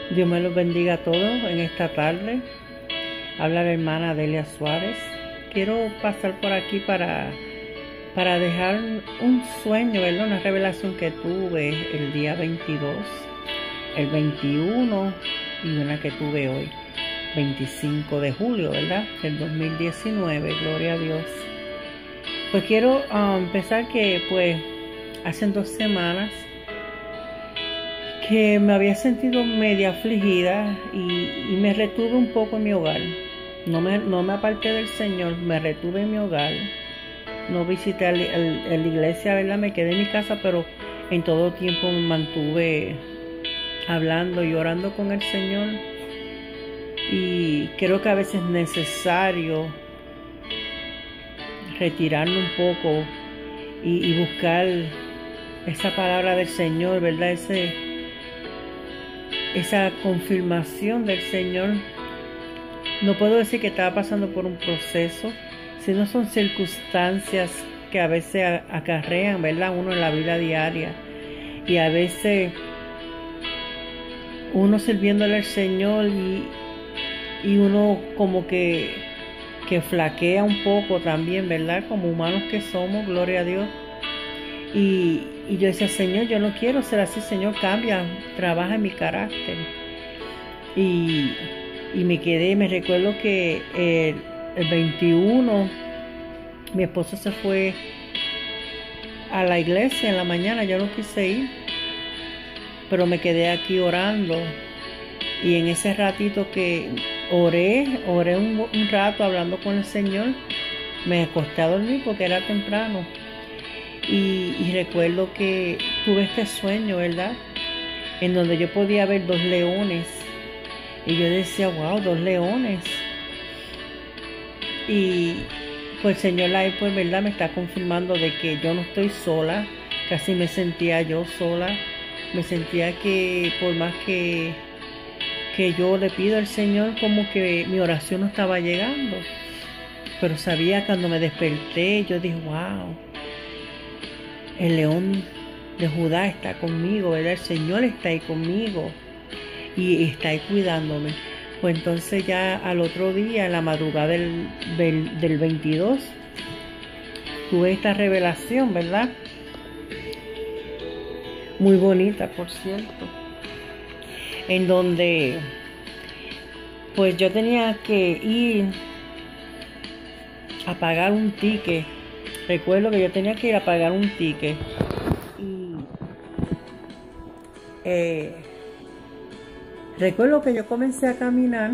Dios me los bendiga a todos en esta tarde. Habla la hermana Delia Suárez. Quiero pasar por aquí para dejar un sueño, ¿verdad? Una revelación que tuve el día 22, el 21 y una que tuve hoy, 25 de julio, ¿verdad? Del 2019, gloria a Dios. Pues quiero empezar que pues hace 2 semanas que me había sentido media afligida y me retuve un poco en mi hogar. No me aparté del Señor, me retuve en mi hogar. No visité a la iglesia, ¿verdad? Me quedé en mi casa, pero en todo tiempo me mantuve hablando y orando con el Señor. Y creo que a veces es necesario retirarme un poco y buscar esa palabra del Señor, ¿verdad? Esa confirmación del Señor. No puedo decir que estaba pasando por un proceso, sino son circunstancias que a veces acarrean, ¿verdad? Uno en la vida diaria. Y a veces uno sirviéndole al Señor y uno como que flaquea un poco también, ¿verdad? Como humanos que somos, gloria a Dios. Y yo decía, Señor, yo no quiero ser así, Señor, cambia, trabaja en mi carácter. Y me recuerdo que el 21, mi esposo se fue a la iglesia en la mañana, yo no quise ir, pero me quedé aquí orando. Y en ese ratito que oré un rato hablando con el Señor, me acosté a dormir porque era temprano. Y recuerdo que tuve este sueño, ¿verdad? En donde yo podía ver 2 leones. Y yo decía, wow, 2 leones. Y pues el Señor ahí, pues, ¿verdad? Me está confirmando de que yo no estoy sola. Casi me sentía yo sola. Me sentía que por más que yo le pido al Señor, como que mi oración no estaba llegando. Pero sabía cuando me desperté, yo dije, wow, el león de Judá está conmigo, ¿verdad? El Señor está ahí conmigo y está ahí cuidándome. Pues entonces ya al otro día, en la madrugada del 22, tuve esta revelación, ¿verdad? Muy bonita, por cierto. En donde pues yo tenía que ir a pagar un ticket. Recuerdo que yo tenía que ir a pagar un ticket. Y recuerdo que yo comencé a caminar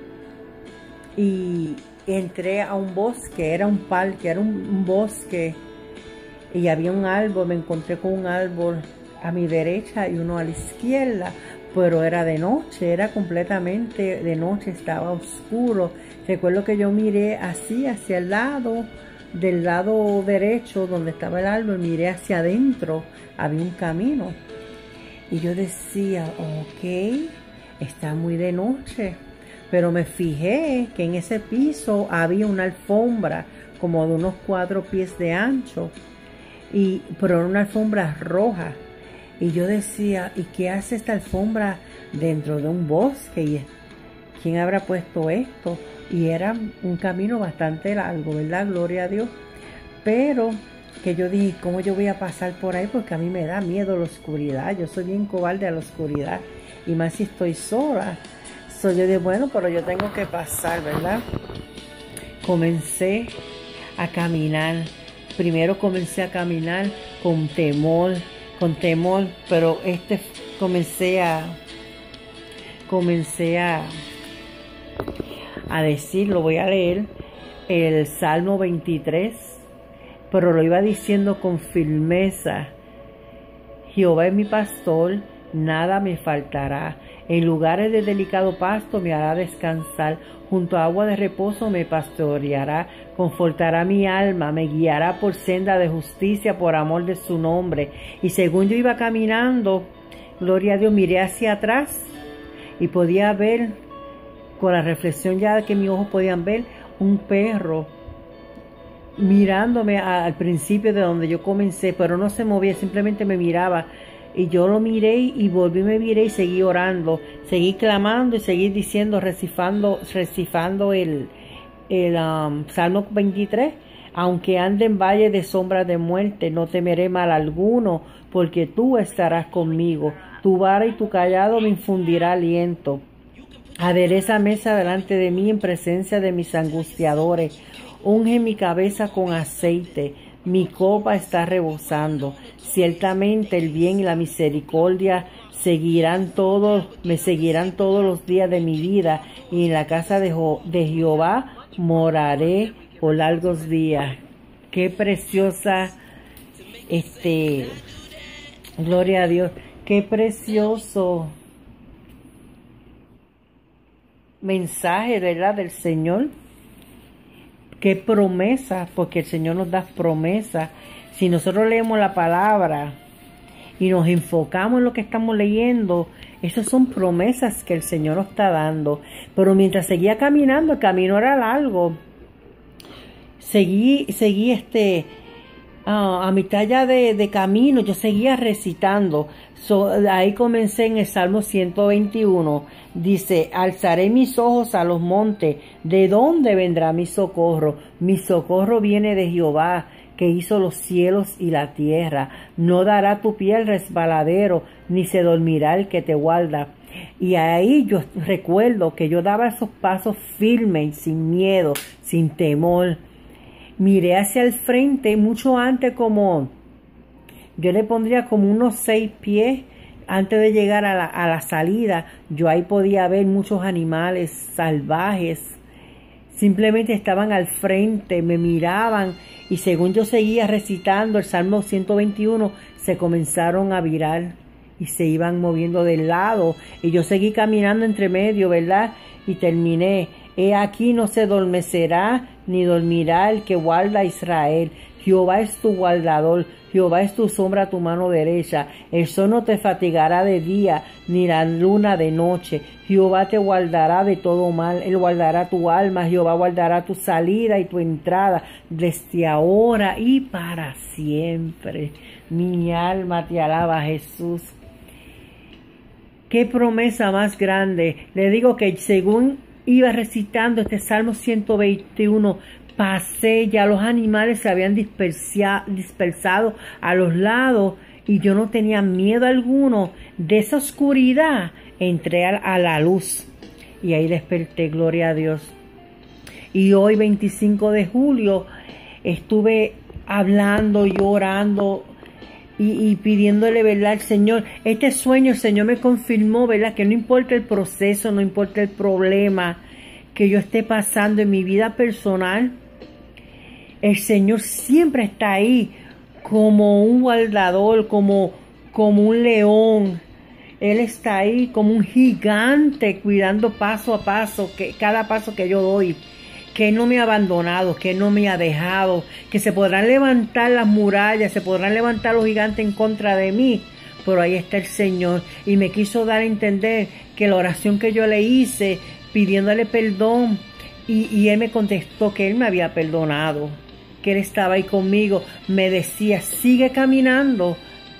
y entré a un bosque, era un parque, era un bosque, y había un árbol, me encontré con un árbol a mi derecha y uno a la izquierda, pero era de noche, era completamente de noche, estaba oscuro. Recuerdo que yo miré así hacia el lado, del lado derecho donde estaba el árbol, miré hacia adentro, había un camino. Y yo decía, ok, está muy de noche. Pero me fijé que en ese piso había una alfombra como de unos 4 pies de ancho. Pero era una alfombra roja. Y yo decía, ¿y qué hace esta alfombra dentro de un bosque? ¿Y quién habrá puesto esto? Y era un camino bastante largo, ¿verdad? Gloria a Dios. Pero que yo dije, ¿cómo yo voy a pasar por ahí? Porque a mí me da miedo la oscuridad. Yo soy bien cobarde a la oscuridad. Y más si estoy sola. Yo dije, bueno, pero yo tengo que pasar, ¿verdad? Comencé a caminar. Primero comencé a caminar con temor, pero comencé a decir, lo voy a leer, el Salmo 23, pero lo iba diciendo con firmeza. Jehová es mi pastor, nada me faltará. En lugares de delicado pasto me hará descansar, junto a agua de reposo me pastoreará, confortará mi alma, me guiará por senda de justicia por amor de su nombre. Y según yo iba caminando, gloria a Dios, miré hacia atrás y podía ver, con la reflexión ya que mis ojos podían ver, un perro mirándome al principio de donde yo comencé, pero no se movía, simplemente me miraba. Y yo lo miré y volví, me miré y seguí orando, seguí clamando y seguí diciendo, recitando el Salmo 23. Aunque ande en valle de sombra de muerte, no temeré mal alguno, porque tú estarás conmigo. Tu vara y tu callado me infundirá aliento. Adereza mesa delante de mí en presencia de mis angustiadores. Unge mi cabeza con aceite. Mi copa está rebosando. Ciertamente el bien y la misericordia me seguirán todos los días de mi vida, y en la casa de Jehová moraré por largos días. Qué preciosa, gloria a Dios, qué precioso mensaje, ¿verdad?, del Señor. Qué promesa, porque el Señor nos da promesas. Si nosotros leemos la palabra y nos enfocamos en lo que estamos leyendo, esas son promesas que el Señor nos está dando. Pero mientras seguía caminando, el camino era largo. Seguí a mitad ya de camino, yo seguía recitando. Ahí comencé en el Salmo 121. Dice, alzaré mis ojos a los montes. ¿De dónde vendrá mi socorro? Mi socorro viene de Jehová, que hizo los cielos y la tierra. No dará tu pie al resbaladero, ni se dormirá el que te guarda. Y ahí yo recuerdo que yo daba esos pasos firmes, sin miedo, sin temor. Miré hacia el frente mucho antes, como yo le pondría como unos 6 pies antes de llegar a la salida. Yo ahí podía ver muchos animales salvajes. Simplemente estaban al frente, me miraban, y según yo seguía recitando el Salmo 121, se comenzaron a virar y se iban moviendo del lado. Y yo seguí caminando entre medio, ¿verdad? Y terminé. He aquí no se adormecerá ni dormirá el que guarda a Israel. Jehová es tu guardador, Jehová es tu sombra a tu mano derecha. El sol no te fatigará de día, ni la luna de noche. Jehová te guardará de todo mal, Él guardará tu alma, Jehová guardará tu salida y tu entrada, desde ahora y para siempre. Mi alma te alaba, Jesús. Qué promesa más grande. Le digo que según iba recitando este Salmo 121, pasé, ya los animales se habían dispersado a los lados y yo no tenía miedo alguno. De esa oscuridad entré a la luz y ahí desperté, gloria a Dios. Y hoy 25 de julio estuve hablando, llorando y pidiéndole, ¿verdad?, al Señor. Este sueño el Señor me confirmó, ¿verdad?, que no importa el proceso, no importa el problema que yo esté pasando en mi vida personal, el Señor siempre está ahí como un guardador, como un león. Él está ahí como un gigante cuidando paso a paso, cada paso que yo doy. Que Él no me ha abandonado, que Él no me ha dejado, que se podrán levantar las murallas, se podrán levantar los gigantes en contra de mí, pero ahí está el Señor. Y me quiso dar a entender que la oración que yo le hice, pidiéndole perdón, y Él me contestó que Él me había perdonado, que Él estaba ahí conmigo. Me decía, sigue caminando.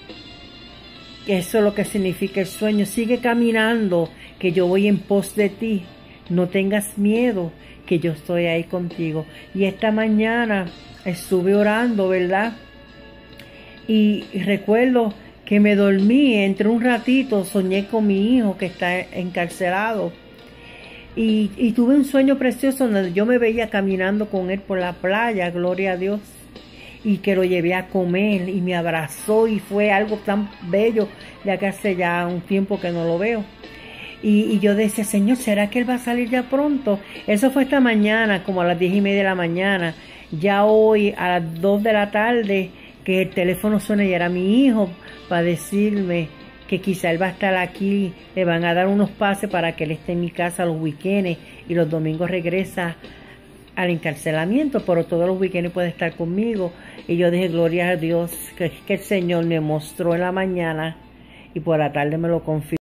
Eso es lo que significa el sueño. Sigue caminando, que yo voy en pos de ti. No tengas miedo, que yo estoy ahí contigo. Y esta mañana estuve orando, ¿verdad? Y recuerdo que me dormí, entre un ratito soñé con mi hijo que está encarcelado. Y tuve un sueño precioso donde yo me veía caminando con él por la playa, gloria a Dios. Y que lo llevé a comer y me abrazó y fue algo tan bello, ya que hace ya un tiempo que no lo veo. Y yo decía, Señor, ¿será que Él va a salir ya pronto? Eso fue esta mañana, como a las 10:30 de la mañana. Ya hoy, a las 2 de la tarde, que el teléfono suena y era mi hijo para decirme que quizá Él va a estar aquí. Le van a dar unos pases para que Él esté en mi casa los weekends y los domingos regresa al encarcelamiento, pero todos los weekends puede estar conmigo. Y yo dije, gloria a Dios, que el Señor me mostró en la mañana y por la tarde me lo confirmó.